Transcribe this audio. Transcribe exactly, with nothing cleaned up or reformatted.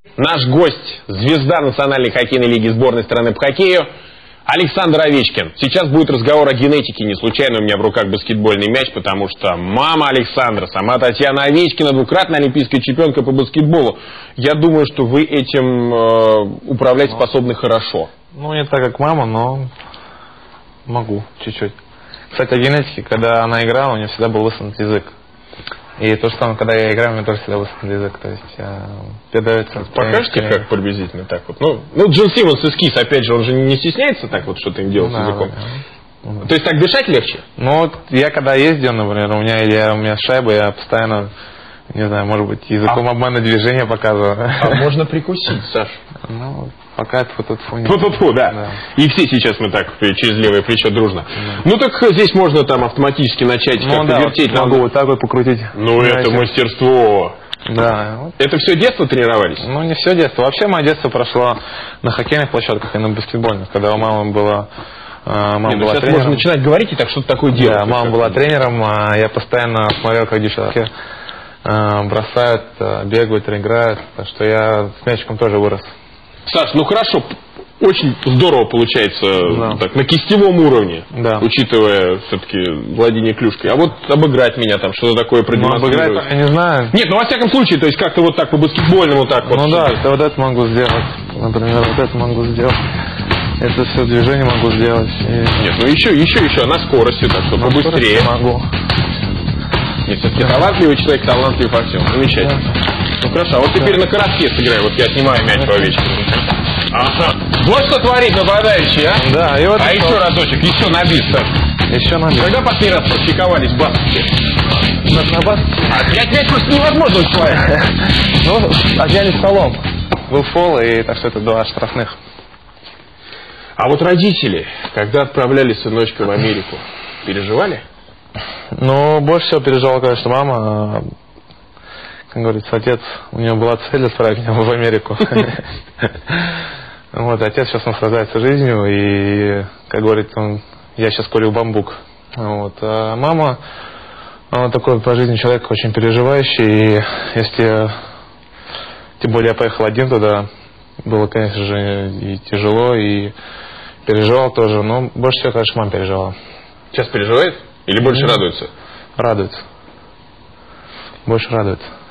Наш гость, звезда Национальной хоккейной лиги сборной страны по хоккею, Александр Овечкин. Сейчас будет разговор о генетике. Не случайно у меня в руках баскетбольный мяч, потому что мама Александра, сама Татьяна Овечкина, двукратная олимпийская чемпионка по баскетболу. Я думаю, что вы этим э, управлять способны хорошо. Ну, не так, как мама, но могу чуть-чуть. Кстати, о генетике, когда она играла, у нее всегда был высунут язык. И то же самое, когда я играю, у меня тоже всегда высунут язык. То есть я передается. Покажете, как приблизительно так вот? Ну, ну Джон Симмонс из Кис, опять же, он же не стесняется так вот что-то им делать ну, с языком. Да, да. То есть так дышать легче? Ну, вот я когда ездил, например, у меня, я, у меня шайба, я постоянно, не знаю, может быть, языком а... обмана движения показываю. А можно прикусить, Саш? Ну, пока фу-фу-фу. Фу-фу-фу, да. да. И все сейчас мы так через левое плечо дружно. Да. Ну так здесь можно там автоматически начать ну, как-то да, вертеть. Вот, могу вот так вот покрутить. Ну это мастерство. Да. Это все детство тренировались? Ну не все детство. Вообще мое детство прошло на хоккейных площадках и на баскетбольных, когда у мамы была... Мама Нет, была сейчас тренером. можно начинать говорить и так что-то такое делать. Да, мама была тренером, я постоянно смотрел, как девчонки бросают, бегают, играют. Так что я с мячиком тоже вырос. Саш, ну хорошо, очень здорово получается да. так, на кистевом уровне, да. учитывая все-таки владение клюшкой. А вот обыграть меня там, что-то такое продемонстрировать. Ну, обыграть я не знаю. Нет, ну во всяком случае, то есть как-то вот так по-баскетбольному так вот. Ну да, это вот это могу сделать. Например, вот это могу сделать. Это все движение могу сделать. И... Нет, ну еще, еще, еще, на скорости, так что побыстрее. Могу. Нет, все-таки талантливый человек, талантливый по всему. Замечательно. Да. Ну хорошо, а вот теперь на коротке сыграю. Вот я снимаю мяч по Овечкину. Ага. Вот что творит нападающий, а? Да, и вот а еще разочек, еще набит, Саш. Еще набит. Когда последний раз практиковались в баскете? На, на баскете? Отнять мяч просто невозможно у человека. Ну, отняли столом. Был фол, и так что это два штрафных. А вот родители, когда отправляли сыночка в Америку, переживали? Ну, больше всего переживала, конечно, мама. Как говорится, отец, у него была цель отправить меня в Америку. Вот, отец сейчас наслаждается жизнью, и, как говорит он, я сейчас курю бамбук. Вот, а мама, она такой по жизни человек очень переживающий, и если, тем более я поехал один туда, было, конечно же, и тяжело, и переживал тоже, но больше всего, конечно, мама переживала. Сейчас переживает? Или больше радуется? Радуется. Больше радуется.